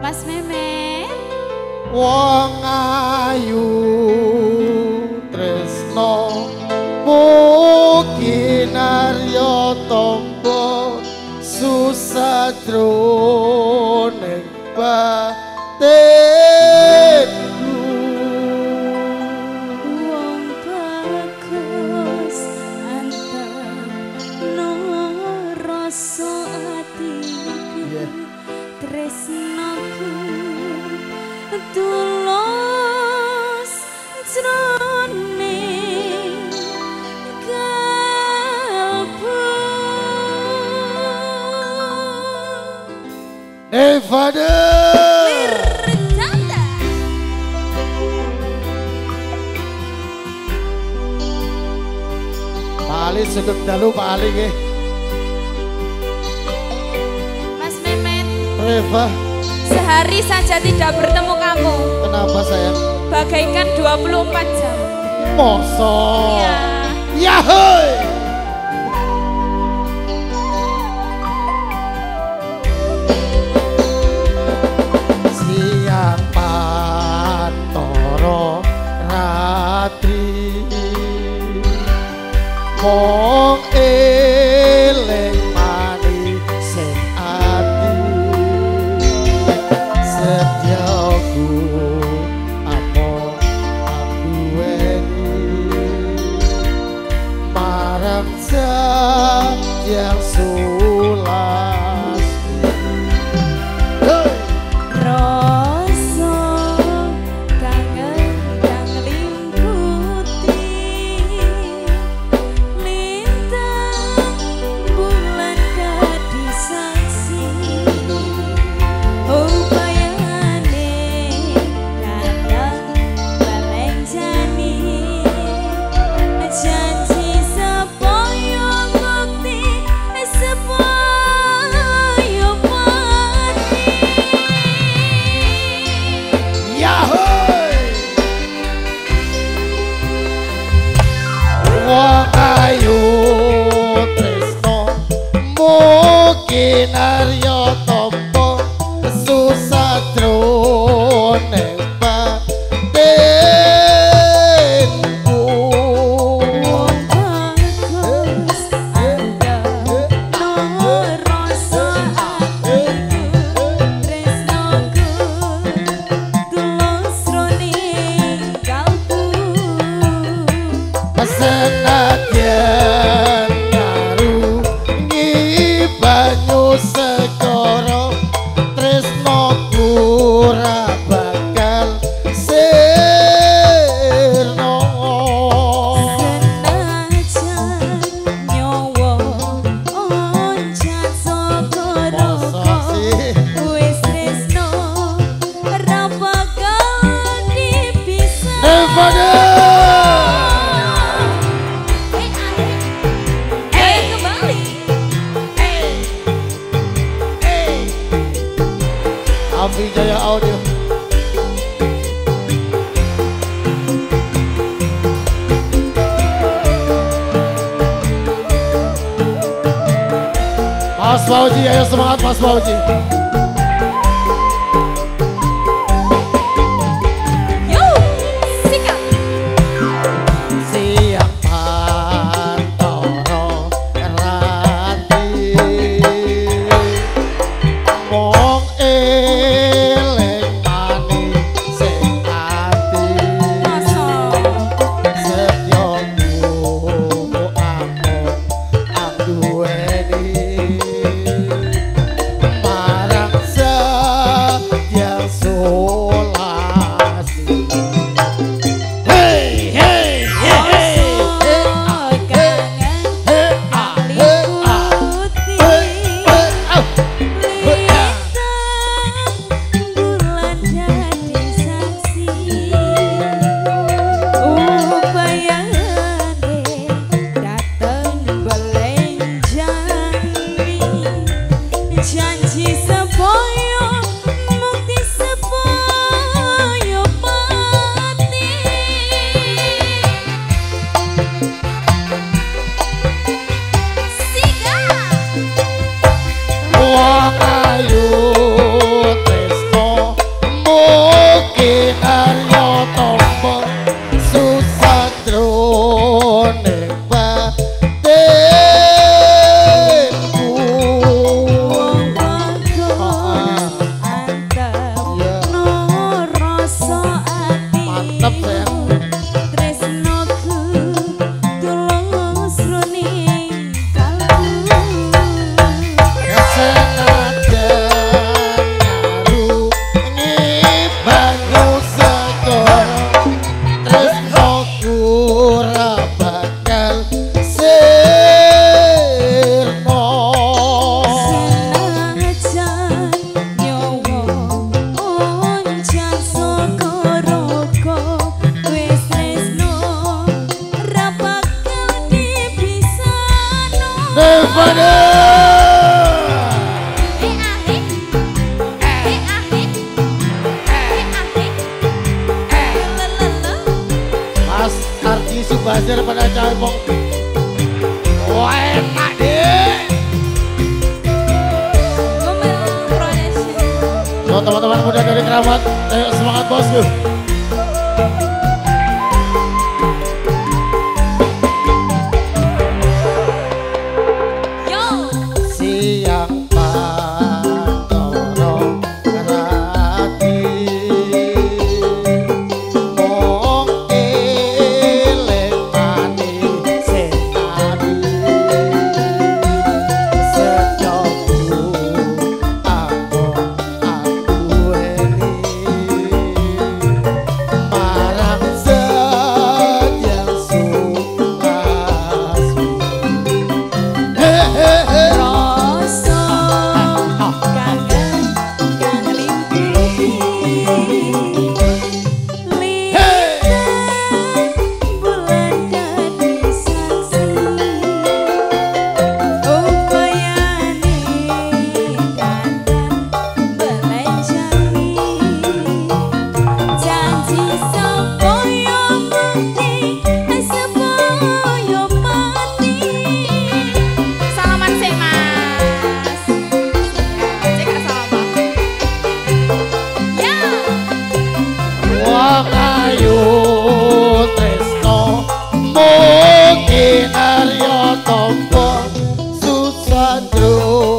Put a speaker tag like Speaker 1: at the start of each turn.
Speaker 1: Mas Memet.
Speaker 2: Wong ayu tresno mugi narya tampa susatro ning batinku.
Speaker 1: Wong bagus antepno rasa atiku, tresnaku tulus jroning kalbu.
Speaker 2: Nevada
Speaker 1: Lirjanda.
Speaker 2: Pali sugeng dalu pali nggih.
Speaker 1: Mas Memet,
Speaker 2: Reva,
Speaker 1: sehari saja tidak bertemu kamu,
Speaker 2: kenapa sayang?
Speaker 1: bagaikan 24 jam.
Speaker 2: Mosok.
Speaker 1: Iya.
Speaker 2: Yahoy. Siang pantoro ratri mong eling mani sing ati setyaku apa duweni marang yang sulas. Hey!
Speaker 1: Rasa kangen kang liputi lintang bulan dadi saksi, upayane kadang balenjani janji supaya bukti supaya mati.
Speaker 2: Yahoy! Wong ayu tresno mugi narya tampa susatro ning batinku.
Speaker 1: Wong bagus antepno rasa atiku, tresnaku tulus jroning kalbu.
Speaker 2: Senadyan ngarungi banyu segara tresnaku ora bakal sirna.
Speaker 1: Senajan nyawa oncat saka
Speaker 2: Masa
Speaker 1: raka,
Speaker 2: sih?
Speaker 1: wis tresno ora bakal dipisah.
Speaker 2: Nevada!
Speaker 1: Kembali.
Speaker 2: Afi Jaya Audio. Mas Fauji, ayo semangat Mas Fauji.
Speaker 1: Yo, sikat.
Speaker 2: Siang pantoro rati mong eling mani sing ati setyaku aku duweni marang yang solas. Hey, hey, hey, hey.
Speaker 1: Upayane dateng belenjani
Speaker 2: kasih pada cowok. Wah enak deh. So, teman-teman muda dari Keramat, ayo semangat bosku.
Speaker 1: Yo.
Speaker 2: Siang Pandoro Rati mong eleng mani setani sejoku aku eni marang sejang suka
Speaker 1: Rasa kangen kang limpihi lintang bulan dadi saksi upayane datang belenjangi janji sapa yo mati sapa yo mati. Salaman sih mas. Cek salaman. Ya.
Speaker 2: Wong ayu tresno mungkin Arya Tompo susah